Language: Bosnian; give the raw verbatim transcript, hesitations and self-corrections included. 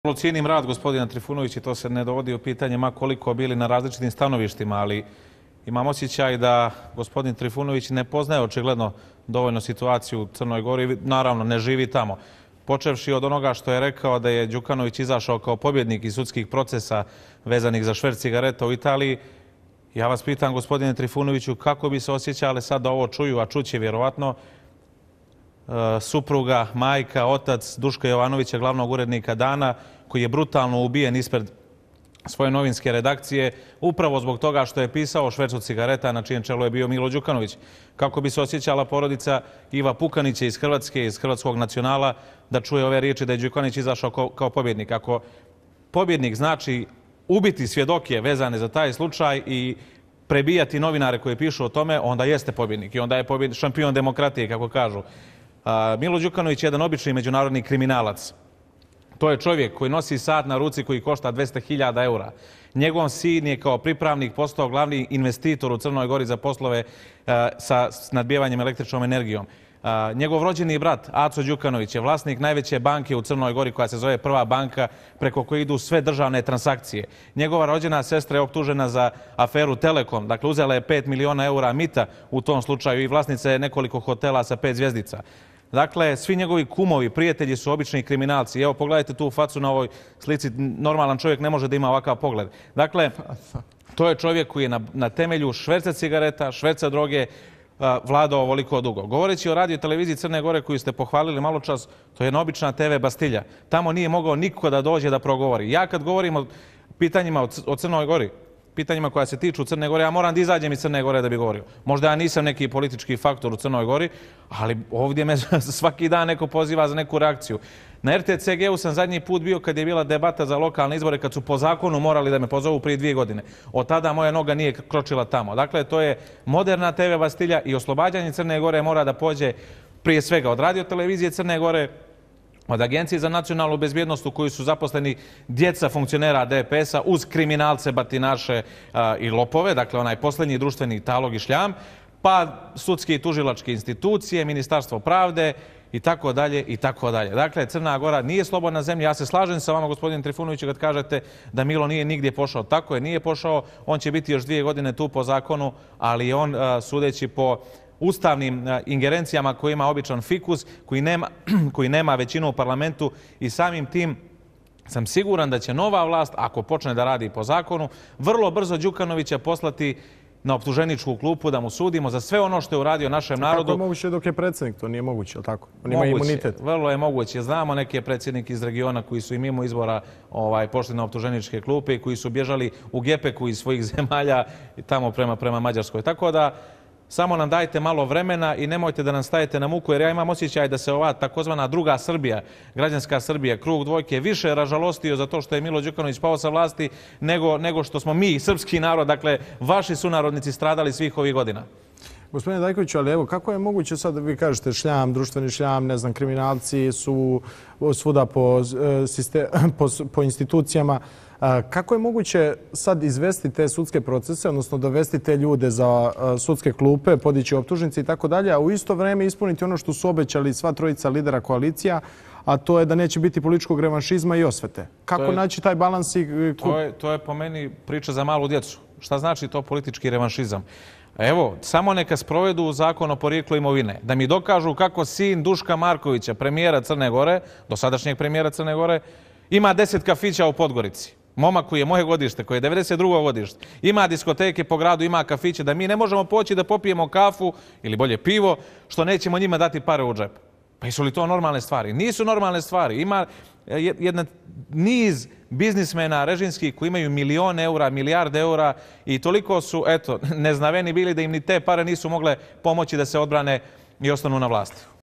Cijenim rad gospodina Trifunovića i to se ne dovodi u pitanje ma koliko bili na različitim stanovištima, ali imam osjećaj da gospodin Trifunović ne poznaje očigledno dovoljno situaciju u Crnoj Gori, naravno ne živi tamo. Počevši od onoga što je rekao da je Đukanović izašao kao pobjednik iz sudskih procesa vezanih za šverc cigareta u Italiji, ja vas pitam gospodine Trifunoviću kako bi se osjećali sad da ovo čuju, a čuće vjerovatno supruga, majka, otac Duška Jovanovića, glavnog urednika Dana, koji je brutalno ubijen ispred svoje novinske redakcije, upravo zbog toga što je pisao o švercu cigareta, na čijem čelu je bio Milo Đukanović. Kako bi se osjećala porodica Iva Pukanića iz Hrvatske, iz Hrvatskog nacionala, da čuje ove riječi da je Đukanović izašao kao, kao pobjednik. Ako pobjednik znači ubiti svjedoke vezane za taj slučaj i prebijati novinare koji pišu o tome, onda jeste pobjednik i onda je pobjednik, šampion demokratije, kako kažu. Milo Đukanović je jedan obični međunarodni kriminalac. To je čovjek koji nosi sat na ruci koji košta dvesta hiljada eura. Njegov sin je kao pripravnik postao glavni investitor u Crnoj Gori za poslove sa snabdevanjem električnom energijom. Njegov rođeni brat Aco Đukanović je vlasnik najveće banke u Crnoj Gori koja se zove Prva banka, preko koje idu sve državne transakcije. Njegova rođena sestra je optužena za aferu Telekom, dakle uzela je pet miliona eura mita u tom slučaju i vlasnica je nekoliko hotela sa pet zvjezdica. Dakle, svi njegovi kumovi, prijatelji su obični kriminalci. Evo, pogledajte tu facu na ovoj slici. Normalan čovjek ne može da ima ovakav pogled. Dakle, to je čovjek koji je na, na temelju šverca cigareta, šverca droge vladao ovoliko dugo. Govoreći o radio televiziji Crne Gore koju ste pohvalili malo čas, to je jedna obična te ve Bastilja. Tamo nije mogao niko da dođe da progovori. Ja kad govorim o pitanjima o Crnoj Gori, pitanjima koja se tiču Crne Gore, ja moram da izađem iz Crne Gore da bi govorio. Možda ja nisam neki politički faktor u Crnoj Gori, ali ovdje me svaki dan neko poziva za neku reakciju. Na er te ce ge u sam zadnji put bio kad je bila debata za lokalne izbore, kad su po zakonu morali da me pozovu prije dvije godine. Od tada moja noga nije kročila tamo. Dakle, to je moderna te ve Bastilja i oslobađanje Crne Gore mora da pođe prije svega od radio televizije Crne Gore, od Agencije za nacionalnu bezbjednost u kojoj su zaposleni djeca funkcionera de pe es a uz kriminalce, batinaše a, i lopove, dakle onaj posljednji društveni talog i šljam, pa sudske i tužilačke institucije, Ministarstvo pravde i tako dalje i tako dalje. Dakle, Crna Gora nije slobodna zemlja. Ja se slažem sa vama, gospodin Trifunović, kad kažete da Milo nije nigdje pošao. Tako je, nije pošao. On će biti još dvije godine tu po zakonu, ali on, a, sudeći po ustavnim ingerencijama koji ima običan fikus, koji nema, koji nema većinu u parlamentu i samim tim sam siguran da će nova vlast, ako počne da radi po zakonu, vrlo brzo Đukanovića poslati na optuženičku klupu da mu sudimo za sve ono što je uradio našem narodu. Kako je moguće dok je predsjednik? To nije moguće, ali tako? On ima imunitet. Vrlo je moguće. Znamo neke predsjednike iz regiona koji su i mimo izbora ovaj, pošli na optuženičke klupe i koji su bježali u gepeku iz svojih zemalja i tamo prema, prema Mađarskoj. Tako da samo nam dajte malo vremena i nemojte da nam stavite na muku, jer ja imam osjećaj da se ova takozvana druga Srbija, građanska Srbija, krug dvojke, više ražalostio za to što je Milo Đukanović pao sa vlasti nego, nego što smo mi, srpski narod, dakle vaši sunarodnici stradali svih ovih godina. Gospodine Dajkoviću, ali evo, kako je moguće sad da vi kažete šljam, društveni šljam, ne znam, kriminalci su svuda po, po, po institucijama. Kako je moguće sad izvesti te sudske procese, odnosno dovesti te ljude za sudske klupe, podići optužnice i tako dalje, a u isto vrijeme ispuniti ono što su obećali sva trojica lidera koalicija, a to je da neće biti političkog revanšizma i osvete. Kako je, naći taj balans? I... To je, to je po meni priča za malu djecu. Šta znači to politički revanšizam? Evo, samo neka sprovedu zakon o porijeklu imovine. Da mi dokažu kako sin Duška Markovića, premijera Crne Gore, dosadašnjeg premijera Crne Gore, ima deset kafića u Podgorici. Momak koji je moje godište, koji je devedeset drugo godište, ima diskoteke po gradu, ima kafiće, da mi ne možemo poći da popijemo kafu ili bolje pivo, što nećemo njima dati pare u džep. Pa jesu li to normalne stvari? Nisu normalne stvari. Ima jedan niz biznismena režimskih koji imaju milione eura, milijarde eura i toliko su, eto, neznaveni bili da im ni te pare nisu mogle pomoći da se odbrane i ostanu na vlasti.